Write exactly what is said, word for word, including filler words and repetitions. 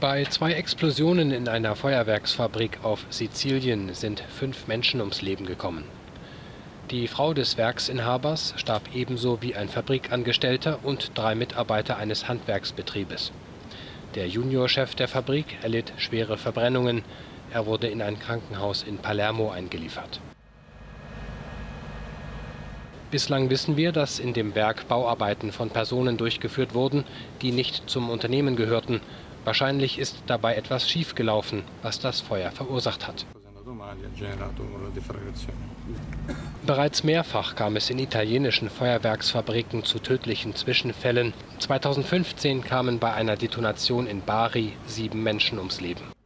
Bei zwei Explosionen in einer Feuerwerksfabrik auf Sizilien sind fünf Menschen ums Leben gekommen. Die Frau des Werksinhabers starb ebenso wie ein Fabrikangestellter und drei Mitarbeiter eines Handwerksbetriebes. Der Juniorchef der Fabrik erlitt schwere Verbrennungen. Er wurde in ein Krankenhaus in Palermo eingeliefert. Bislang wissen wir, dass in dem Werk Bauarbeiten von Personen durchgeführt wurden, die nicht zum Unternehmen gehörten. Wahrscheinlich ist dabei etwas schiefgelaufen, was das Feuer verursacht hat. Bereits mehrfach kam es in italienischen Feuerwerksfabriken zu tödlichen Zwischenfällen. zweitausendfünfzehn kamen bei einer Detonation in Bari sieben Menschen ums Leben.